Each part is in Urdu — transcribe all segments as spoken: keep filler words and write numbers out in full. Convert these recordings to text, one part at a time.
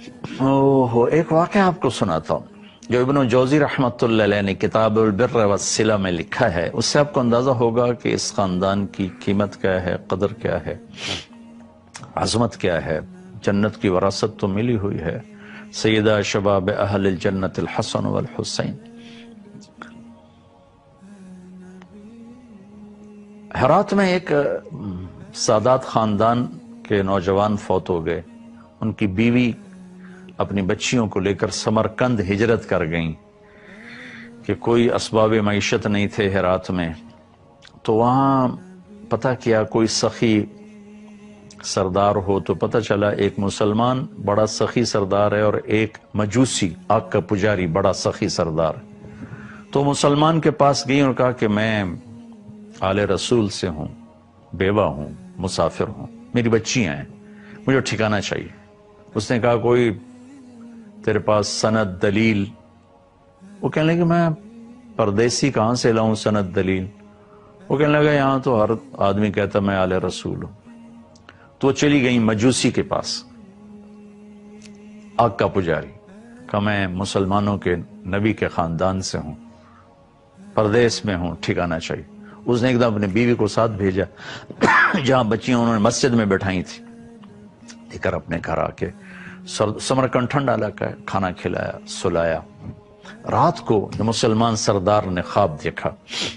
اوہ ایک واقعہ آپ کو سناتا ہوں جو ابن جوزی رحمۃ اللہ علیہ نے کتاب البر والصلہ میں لکھا ہے. اس سے آپ کو اندازہ ہوگا کہ اس خاندان کی قیمت کیا ہے، قدر کیا ہے، عظمت کیا ہے. جنت کی وراثت تو ملی ہوئی ہے. سیدہ شباب اہل الجنت الحسن والحسین. ہرات میں ایک سادات خاندان کے نوجوان فوت ہو گئے. ان کی بیوی اپنی بچیوں کو لے کر سمرقند ہجرت کر گئیں کہ کوئی اسباب معیشت نہیں تھے ہرات میں. تو وہاں پتہ کیا کوئی سخی سردار ہو، تو پتہ چلا ایک مسلمان بڑا سخی سردار ہے اور ایک مجوسی آگ کا پجاری بڑا سخی سردار. تو مسلمان کے پاس گئی اور کہا کہ میں آل رسول سے ہوں، بیوہ ہوں، مسافر ہوں، میری بچیاں ہیں، مجھے ٹھکانا چاہیے. اس نے کہا کوئی تیرے پاس سند دلیل؟ وہ کہنے لگے میں پردیسی کہاں سے لاؤں سند دلیل؟ وہ کہنے لگا یہاں تو ہر آدمی کہتا میں آل رسول ہوں. تو وہ چلی گئی مجوسی کے پاس، آگ کا پجاری. کہا میں مسلمانوں کے نبی کے خاندان سے ہوں، پردیس میں ہوں، ٹھکانا چاہیے. اس نے ایک دم اپنی بیوی کو ساتھ بھیجا جہاں بچیاں انہوں نے مسجد میں بٹھائی تھی، لے کر اپنے گھر آ کے سمرقند ٹھنڈا علاقہ ہے، کھانا کھلایا، سلایا. رات کو مسلمان سردار نے خواب دیکھا،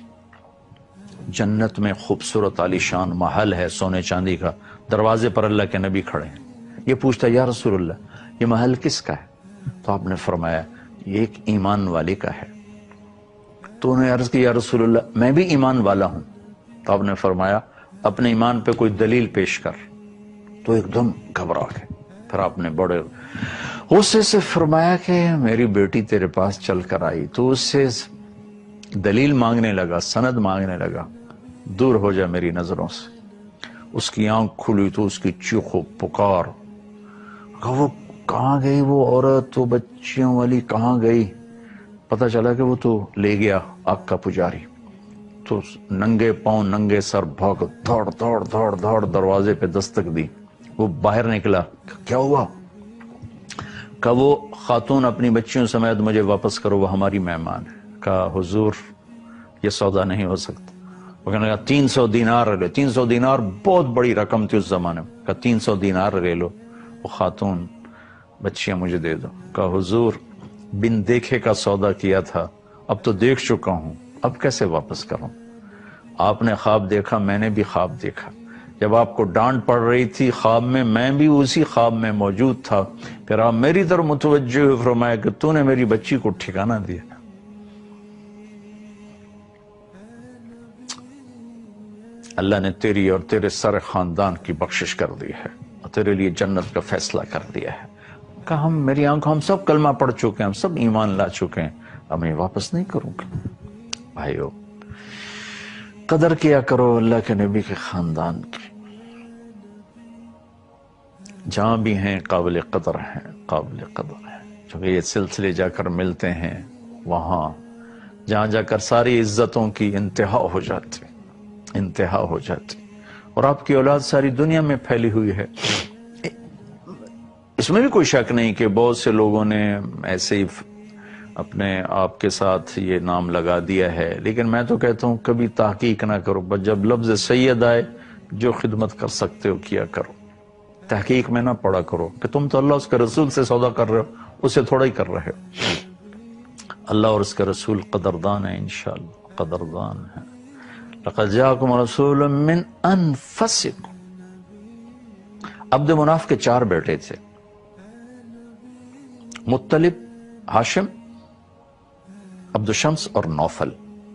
جنت میں خوبصورت عالیشان محل ہے سونے چاندی کا، دروازے پر اللہ کے نبی کھڑے ہیں. یہ پوچھتا یا رسول اللہ یہ محل کس کا ہے؟ تو آپ نے فرمایا یہ ایک ایمان والے کا ہے. تو انہوں نے عرض کی یا رسول اللہ میں بھی ایمان والا ہوں. تو آپ نے فرمایا اپنے ایمان پہ کوئی دلیل پیش کر. تو ایک دم گھبرا گئے. پھر آپ نے بڑے غصے سے فرمایا کہ میری بیٹی تیرے پاس چل کر آئی، تو اس سے دلیل مانگنے لگا، سند مانگنے لگا، دور ہو جا میری نظروں سے. اس کی آنکھ کھلی تو اس کی چیخ و پکار، وہ کہاں گئی وہ عورت، تو بچیوں والی کہاں گئی؟ پتہ چلا کہ وہ تو لے گیا آگ کا پجاری. تو ننگے پاؤں ننگے سر بھاگ دوڑ دوڑ دوڑ دوڑ دروازے پہ دستک دی. وہ باہر نکلا، کیا ہوا؟ کہا وہ خاتون اپنی بچیوں سمیت مجھے واپس کرو، وہ ہماری مہمان ہے. کہا حضور یہ سودا نہیں ہو سکتا. وہ کہنے لگا تین سو دینار لے. تین سو دینار بہت بڑی رقم تھی اس زمانے میں. کہا تین سو دینار لے لو، وہ خاتون بچیاں مجھے دے دو. کہا حضور بن دیکھے کا سودا کیا تھا، اب تو دیکھ چکا ہوں، اب کیسے واپس کروں؟ آپ نے خواب دیکھا، میں نے بھی خواب دیکھا. جب آپ کو ڈانٹ پڑ رہی تھی خواب میں، میں بھی اسی خواب میں موجود تھا. پھر آپ میری طرف متوجہ ہوئے، فرمایا کہ تو نے میری بچی کو ٹھکانہ دیا. اللہ نے تیری اور تیرے سارے خاندان کی بخشش کر دی ہے اور تیرے لیے جنت کا فیصلہ کر دیا ہے. کہا ہم میری آنکھوں ہم سب کلمہ پڑھ چکے ہیں، ہم سب ایمان لا چکے ہیں، اب میں واپس نہیں کروں گا. بھائیو قدر کیا کرو اللہ کے نبی کے خاندان کی. جہاں بھی ہیں قابل قدر ہیں، قابل قدر ہیں. چونکہ یہ سلسلے جا کر ملتے ہیں وہاں جہاں جا کر ساری عزتوں کی انتہا ہو جاتی، انتہا ہو جاتی. اور آپ کی اولاد ساری دنیا میں پھیلی ہوئی ہے. اس میں بھی کوئی شک نہیں کہ بہت سے لوگوں نے ایسے ہی اپنے آپ کے ساتھ یہ نام لگا دیا ہے، لیکن میں تو کہتا ہوں کبھی تحقیق نہ کرو. بس جب لفظ سید آئے جو خدمت کر سکتے ہو کیا کرو. تحقیق میں نہ پڑا کرو کہ تم تو اللہ اس کے رسول سے سودا کر رہے ہو، اسے تھوڑا ہی کر رہے ہو. اللہ اور اس کے رسول قدردان ہیں، انشاءاللہ قدردان ہیں. لقد جاءکم رسول من انفسکم. عبد مناف کے چار بیٹے تھے، مطلب، ہاشم، عبد شمس اور نوفل.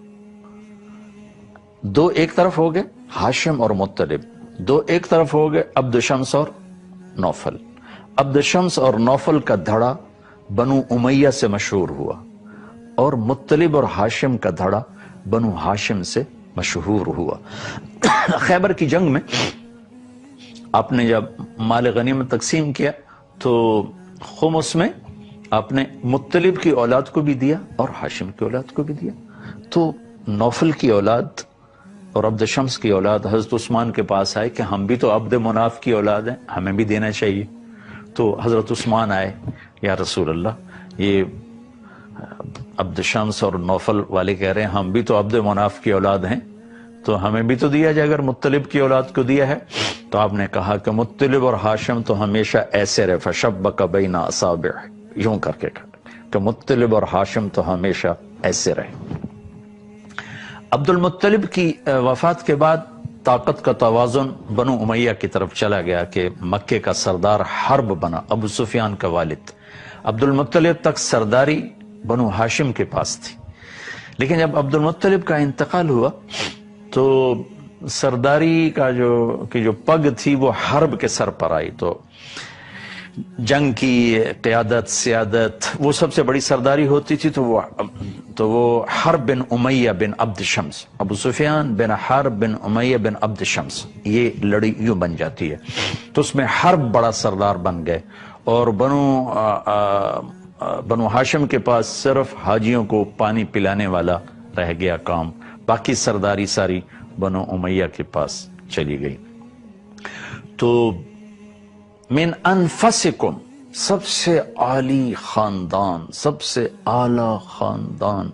دو ایک طرف ہو گئے ہاشم اور مطلب، دو ایک طرف ہو گئے عبد شمس اور نوفل. عبد شمس اور نوفل کا دھڑا بنو امیہ سے مشہور ہوا اور مطلب اور ہاشم کا دھڑا بنو ہاشم سے مشہور ہوا. خیبر کی جنگ میں آپ نے جب مال غنیمت تقسیم کیا تو خمس میں آپ نے مطلب کی اولاد کو بھی دیا اور ہاشم کی اولاد کو بھی دیا. تو نوفل کی اولاد اور عبد شمس کی اولاد حضرت عثمان کے پاس آئے کہ ہم بھی تو عبد مناف کی اولاد ہیں، ہمیں بھی دینا چاہیے. تو حضرت عثمان آئے، یا رسول اللہ یہ عبد شمس اور نوفل والے کہہ رہے ہیں ہم بھی تو عبد مناف کی اولاد ہیں، تو ہمیں بھی تو دیا جائے اگر مطلب کی اولاد کو دیا ہے۔ تو آپ نے کہا کہ مطلب اور ہاشم تو ہمیشہ ایسے رہے، فشبک بین اصابع، یوں کر کے کہا کہ مطلب اور ہاشم تو ہمیشہ ایسے رہے۔ عبد المطلب کی وفات کے بعد طاقت کا توازن بنو امیہ کی طرف چلا گیا کہ مکے کا سردار حرب بنا ابو سفیان کا والد۔ عبد المطلب تک سرداری بنو ہاشم کے پاس تھی، لیکن جب عبد المطلب کا انتقال ہوا تو سرداری کا جو کی جو پگ تھی وہ حرب کے سر پر آئی، تو جنگ کی قیادت سیادت وہ سب سے بڑی سرداری ہوتی تھی، تو وہ تو وہ حرب بن امیہ بن عبد شمس، ابو سفیان بن حرب بن امیہ بن عبد شمس، یہ لڑی یوں بن جاتی ہے۔ تو اس میں حرب بڑا سردار بن گئے، اور بنو آ آ بنو ہاشم کے پاس صرف حاجیوں کو پانی پلانے والا رہ گیا کام، باقی سرداری ساری بنو امیہ کے پاس چلی گئی۔ تو من انفسکم، سب سے عالی خاندان، سب سے اعلی خاندان۔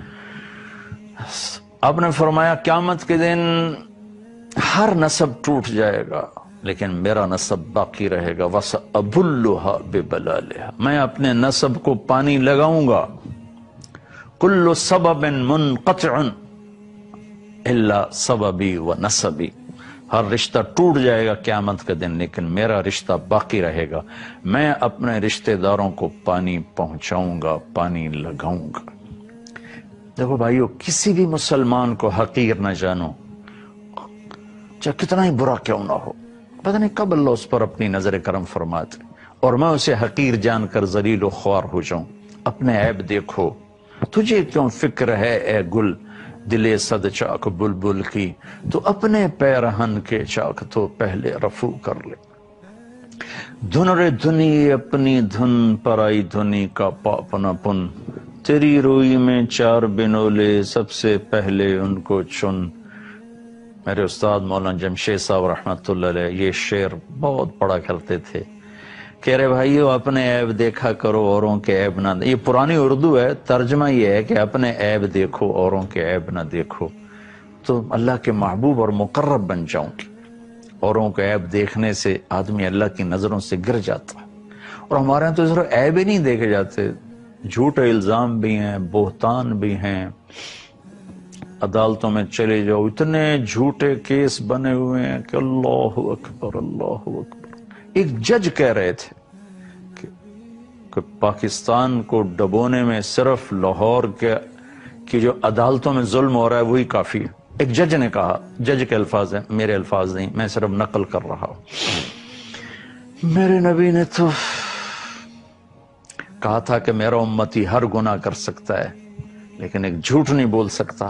آپ نے فرمایا قیامت کے دن ہر نسب ٹوٹ جائے گا لیکن میرا نسب باقی رہے گا، وَسَأَبُلُّهَا بِبَلَالِهَا، میں اپنے نسب کو پانی لگاؤں گا۔ كُلُّ سَبَبٍ مُنْقَطِعٌ إِلَّا سَبَبِي وَنَسَبِي، ہر رشتہ ٹوٹ جائے گا قیامت کے دن لیکن میرا رشتہ باقی رہے گا، میں اپنے رشتہ داروں کو پانی پہنچاؤں گا، پانی لگاؤں گا۔ دیکھو بھائیو، کسی بھی مسلمان کو حقیر نہ جانو، چاہے کتنا ہی برا کیوں نہ ہو، پتہ نہیں کب اللہ اس پر اپنی نظر کرم فرماتے اور میں اسے حقیر جان کر ذلیل و خوار ہو جاؤں۔ اپنے عیب دیکھو، تجھے کیوں فکر ہے اے گل دلے صد چاک بلبل کی، تو اپنے پیرہن کے چاک تو پہلے رفو کر لے۔ دھن رے دھنی اپنی دھن پرائی دھنی کا پاپنا پن، تیری روئی میں چار بنولے سب سے پہلے ان کو چن۔ میرے استاد مولانا جمشید صاحب رحمۃ اللہ علیہ یہ شعر بہت پڑھا کرتے تھے، کہہ رہے بھائیو اپنے عیب دیکھا کرو اوروں کے عیب نہ، یہ پرانی اردو ہے، ترجمہ یہ ہے کہ اپنے عیب دیکھو اوروں کے عیب نہ دیکھو، تو اللہ کے محبوب اور مقرب بن جاؤں گی۔ اوروں کے عیب دیکھنے سے آدمی اللہ کی نظروں سے گر جاتا ہے، اور ہمارے یہاں تو صرف عیب ہی نہیں دیکھے جاتے، جھوٹے الزام بھی ہیں، بہتان بھی ہیں۔ عدالتوں میں چلے جاؤ، اتنے جھوٹے کیس بنے ہوئے ہیں کہ اللہ اکبر اللہ اکبر۔ ایک جج کہہ رہے تھے کہ, کہ پاکستان کو ڈبونے میں صرف لاہور کے کی جو عدالتوں میں ظلم ہو رہا ہے وہی کافی ہے۔ ایک جج نے کہا، جج کے الفاظ ہیں، میرے الفاظ نہیں، میں صرف نقل کر رہا ہوں۔ میرے نبی نے تو کہا تھا کہ میرا امتی ہر گناہ کر سکتا ہے لیکن ایک جھوٹ نہیں بول سکتا،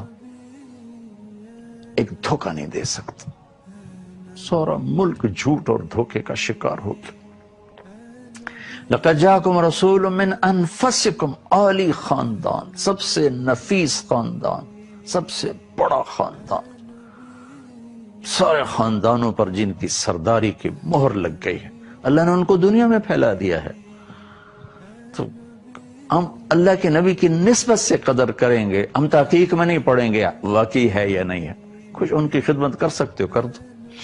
ایک دھوکہ نہیں دے سکتا۔ سارا ملک جھوٹ اور دھوکے کا شکار ہو گیا۔ لَقَدْ جَاءَكُمْ رَسُولٌ مِّنْ أَنفُسِكُمْ، عالی خاندان، سب سے نفیس خاندان، سب سے بڑا خاندان، سارے خاندانوں پر جن کی سرداری کی مہر لگ گئی ہے، اللہ نے ان کو دنیا میں پھیلا دیا ہے۔ تو ہم اللہ کے نبی کی نسبت سے قدر کریں گے، ہم تحقیق میں نہیں پڑھیں گے واقعی ہے یا نہیں ہے، کچھ ان کی خدمت کر سکتے ہو کر دو۔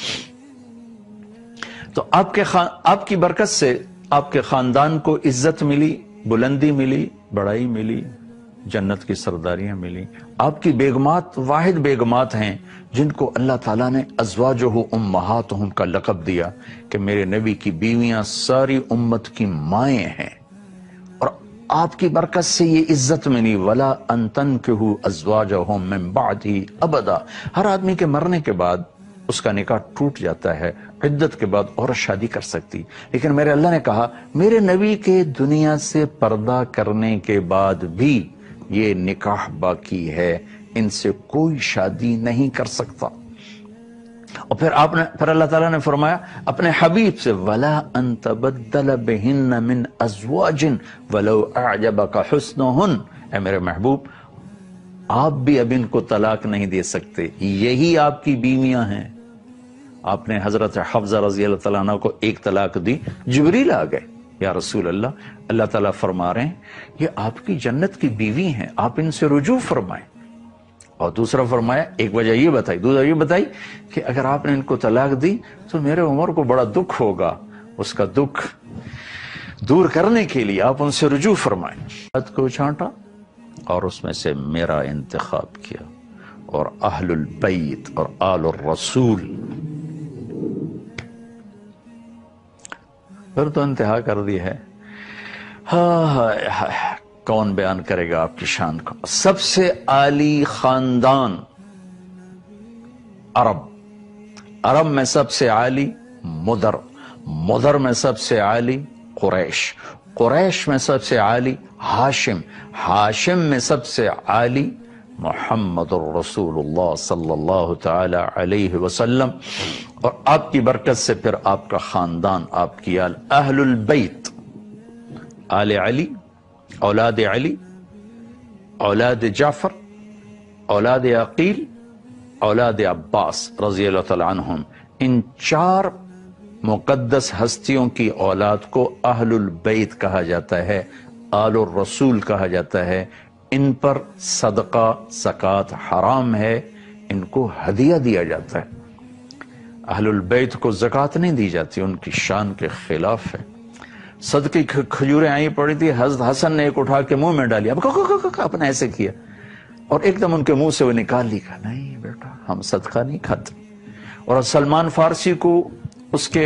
تو آپ کے خان آپ کی برکت سے آپ کے خاندان کو عزت ملی، بلندی ملی، بڑائی ملی، جنت کی سرداریاں ملی۔ آپ کی بیگمات واحد بیگمات ہیں جن کو اللہ تعالیٰ نے ازواجہ امہاتہم کا لقب دیا کہ میرے نبی کی بیویاں ساری امت کی مائیں ہیں، اور آپ کی برکت سے یہ عزت ملی۔ وَلَا أَن تَنكِحُوا أَزْوَاجَهُم مِّن بَعْدِهِ أَبَدًا، ہر آدمی کے مرنے کے بعد اس کا نکاح ٹوٹ جاتا ہے، عدت کے بعد عورت شادی کر سکتی، لیکن میرے اللہ نے کہا میرے نبی کے دنیا سے پردہ کرنے کے بعد بھی یہ نکاح باقی ہے، ان سے کوئی شادی نہیں کر سکتا۔ اور پھر آپ نے پھر اللہ تعالیٰ نے فرمایا اپنے حبیب سے وَلَا أَن تَبَدَّلَ بِهِنَّ مِنْ أَزْوَاجٍ وَلَوْ أَعْجَبَكَ حُسْنُهُنَّ، اے میرے محبوب آپ بھی اب ان کو طلاق نہیں دے سکتے، یہی آپ کی بیویاں ہیں۔ آپ نے حضرت حفصہ رضی اللہ تعالیٰ عنہ کو ایک طلاق دی، جبریل آ گئے یا رسول اللہ، اللہ تعالیٰ فرما رہے ہیں یہ آپ کی جنت کی بیوی ہیں، آپ ان سے رجوع فرمائیں۔ اور دوسرا فرمایا، ایک وجہ یہ بتائی، دوسرا یہ بتائی کہ اگر آپ نے ان کو طلاق دی تو میرے عمر کو بڑا دکھ ہوگا، اس کا دکھ دور کرنے کے لیے آپ ان سے رجوع فرمائیں۔ بات کو چھانٹا اور اس میں سے میرا انتخاب کیا، اور اہل البیت اور آل الرسول، پھر تو انتہا کر دی ہے۔ ہاں، کون بیان کرے گا آپ کی شان کو؟ سب سے عالی خاندان عرب، عرب میں سب سے عالی مدر، مدر میں سب سے عالی قریش، قریش میں سب سے عالی ہاشم، ہاشم میں سب سے عالی محمد الرسول اللہ صلی اللہ تعالی علیہ وسلم، اور آپ کی برکت سے پھر آپ کا خاندان، آپ کی آل، اہل البیت، آل علی، اولاد علی، اولاد جعفر، اولاد عقیل، اولاد عباس رضی اللہ تعالی عنہم، ان چار مقدس ہستیوں کی اولاد کو اہل البیت کہا جاتا ہے، آل الرسول کہا جاتا ہے۔ ان پر صدقہ زکوٰۃ حرام ہے، ان کو ہدیہ دیا جاتا ہے۔ اہل البیت کو زکوٰۃ نہیں دی جاتی، ان کی شان کے خلاف ہے۔ صدقے کی کھجوریں آئی پڑی تھی، حضرت حسن نے ایک اٹھا کے منہ میں ڈالی، اب اپنے ایسے کیا اور ایک دم ان کے منہ سے وہ نکال لی، کہا نہیں بیٹا ہم صدقہ نہیں کھاتے۔ اور سلمان فارسی کو اس کے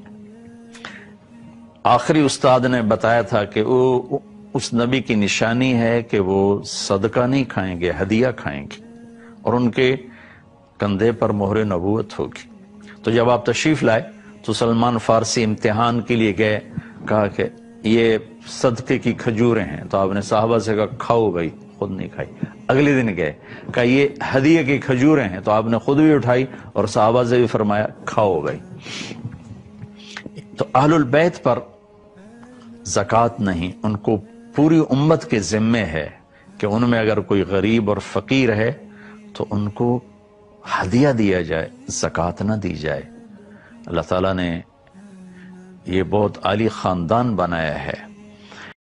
آخری استاد نے بتایا تھا کہ وہ اس نبی کی نشانی ہے کہ وہ صدقہ نہیں کھائیں گے، ہدیہ کھائیں گے، اور ان کے کندھے پر مہر نبوت ہوگی۔ تو جب آپ تشریف لائے تو سلمان فارسی امتحان کے لیے گئے، کہا کہ یہ صدقے کی کھجوریں ہیں، تو آپ نے صحابہ سے کہا کھاؤ بھائی، خود نہیں کھائی۔ اگلے دن گئے، کہا یہ ہدیہ کی کھجوریں ہیں، تو آپ نے خود بھی اٹھائی اور صحابہ سے بھی فرمایا کھاؤ بھائی۔ تو اہل البیت پر زکوٰۃ نہیں، ان کو پوری امت کے ذمے ہے کہ ان میں اگر کوئی غریب اور فقیر ہے تو ان کو ہدیہ دیا جائے، زکوٰۃ نہ دی جائے۔ اللہ تعالیٰ نے یہ بہت عالی خاندان بنایا ہے۔